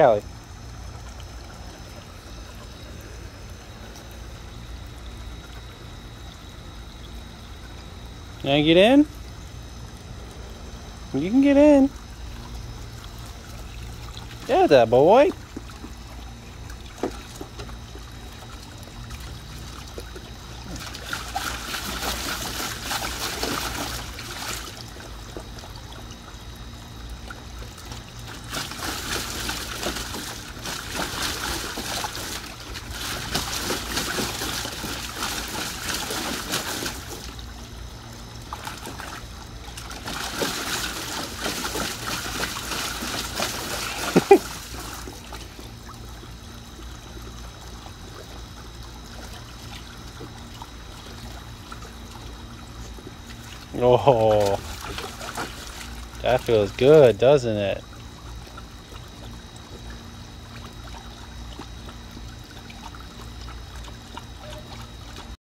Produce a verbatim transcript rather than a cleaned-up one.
Callie. You wanna get in? You can get in. Yeah, that boy. Oh, that feels good, doesn't it?